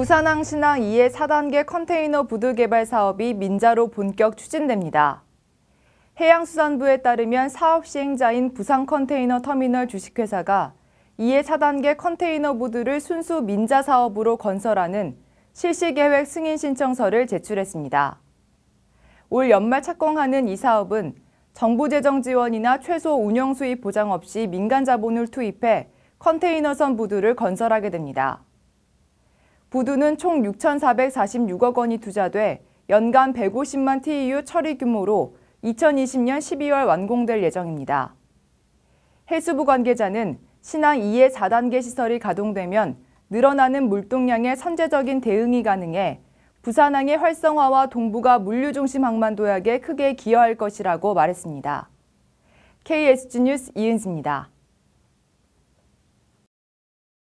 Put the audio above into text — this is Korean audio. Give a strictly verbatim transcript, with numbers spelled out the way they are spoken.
부산항 신항 이 회 사 단계 컨테이너 부두 개발 사업이 민자로 본격 추진됩니다. 해양수산부에 따르면 사업 시행자인 부산컨테이너터미널 주식회사가 이 회 사 단계 컨테이너 부두를 순수 민자 사업으로 건설하는 실시계획 승인 신청서를 제출했습니다. 올 연말 착공하는 이 사업은 정부 재정 지원이나 최소 운영 수입 보장 없이 민간 자본을 투입해 컨테이너선 부두를 건설하게 됩니다. 부두는 총 육천사백사십육억 원이 투자돼 연간 백오십만 티이유 처리 규모로 이천이십 년 십이 월 완공될 예정입니다. 해수부 관계자는 신항 이 회 사 단계 시설이 가동되면 늘어나는 물동량에 선제적인 대응이 가능해 부산항의 활성화와 동북아 물류중심 항만 도약에 크게 기여할 것이라고 말했습니다. 케이에스지 뉴스 이은지입니다.